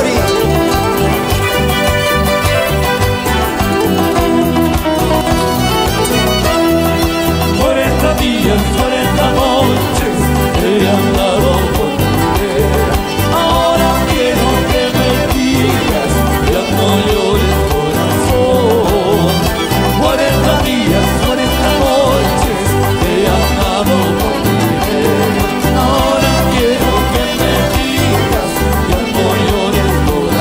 Lori. 40 días, 40 noches he andado por tu mujer. Ahora quiero que me digas, ya no llores corazón. 40 días, 40 noches he andado por tu mujer. Ahora quiero que me digas, ya no llores corazón.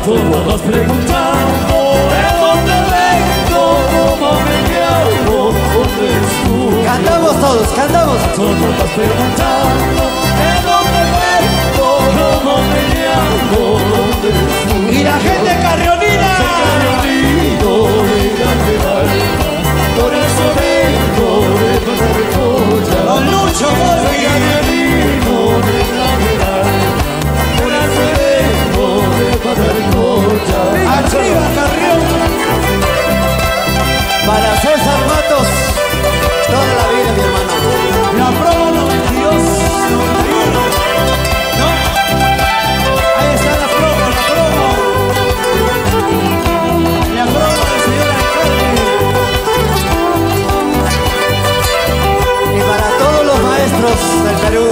todos vas preguntando de dónde vengo, cómo me llamo, dónde estuve. Cantamos todos, cantamos. Todos vas preguntando de dónde vengo, cómo me llamo, dónde estuve. Y la gente carrionina. Carrionino de Catedral, por eso vengo de Patagonia. Don Lucho, Carrionino de Catedral, por eso vengo de Patagonia. arriba Carrión. Para César Matos, toda la vida, mi hermano. La promo 92, 91. ¿No? Ahí está la promo, la promo. La promo del señor alcalde. Y para todos los maestros del Perú.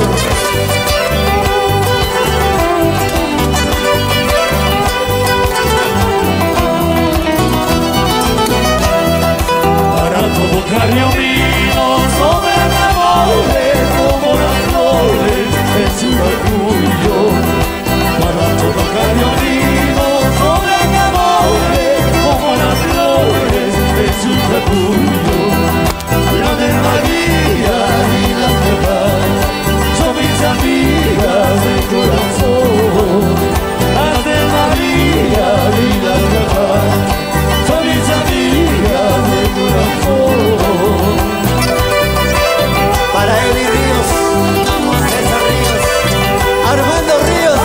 Para todo carrionino sobre la mole, como las flores en su orgullo. Para todo carrionino sobre la mole, como las flores en su orgullo. La de María y la de Paz son mis amigas de corazón. Las de María y la de Paz son mis amigas de corazón. Para Eddie Ríos, César Ríos, Armando Ríos.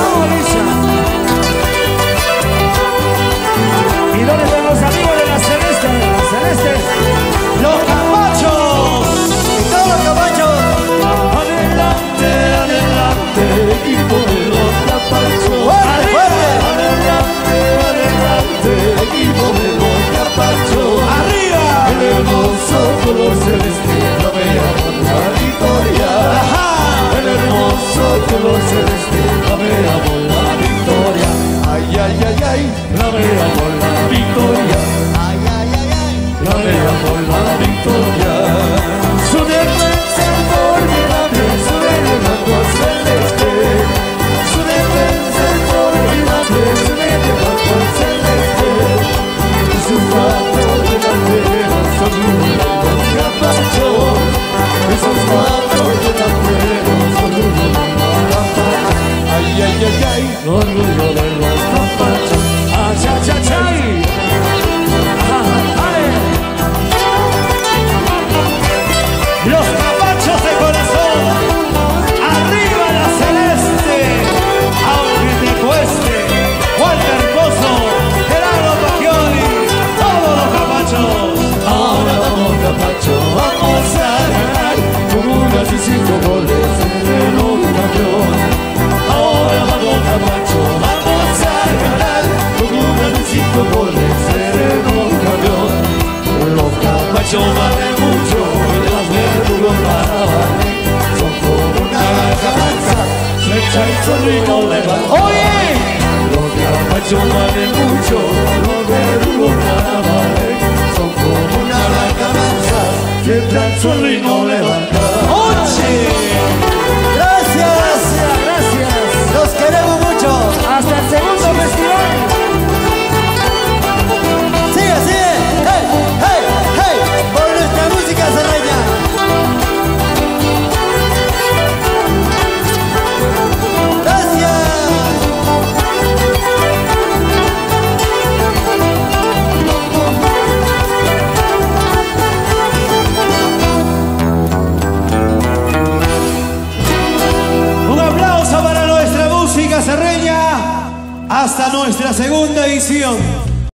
¿Y dónde están los amigos de la Celeste? De la Celeste. Los Capachos. Y todos los Capachos. Adelante, adelante, equipo de los Capachos. ¡Fuerte, fuerte! Adelante, adelante, equipo de los Capachos. ¡Arriba! El hermoso color celeste lamea por la victoria. ¡Ajá! El hermoso color celeste lamea por la victoria. Ay, ay, ay, ay, lamea por la victoria. Ay, ay, ay, ay. Lamea por la victoria. Su defensa formidable, su blanco celeste. Su defensa formidable, su blanco celeste. Sus cuatro delanteros son los Capachos. Esos cuatro delanteros son los Capachos. Ay, ay, ay, ay, orgullo de los Capachos. Ay, ay, ay, ay. Los Capachos de corazón. Arriba la Celeste. Aunque te cueste. Walter Pozo, Gerardo Pacchioni, todos los Capachos. Ahora vamos Capacho, vamos a ganar con unas y 5 goles en un campeón. Ahora vamos Capacho, vamos a ganar con unas y 5 goles en un campeón. Los Capachos valen mucho, las verduras para valer. Son como una cabeza, flecha y zorrino levanta. ¡Oye! Los Capachos valen mucho, los verduras para valer. Son como una blanca mansa, siempre al suelo y no levanta. ¡Oye! Gracias. Gracias. Los queremos mucho. Hasta el segundo festival. Sigue, sigue. ¡Hey, hey, hey! Por nuestra música serreña. Gracias. Un aplauso para nuestra música serreña hasta nuestra segunda edición.